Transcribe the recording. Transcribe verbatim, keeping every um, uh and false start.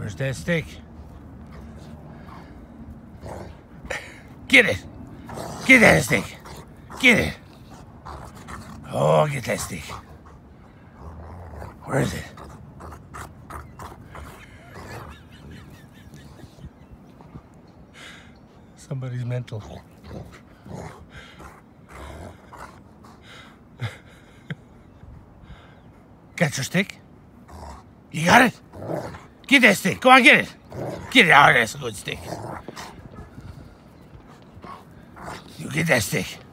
Where's that stick? Get it! Get that stick! Get it! Oh, get that stick. Where is it? Somebody's mental. Got your stick? You got it? Get that stick. Go on, get it. Get it out. That's a good stick. You get that stick.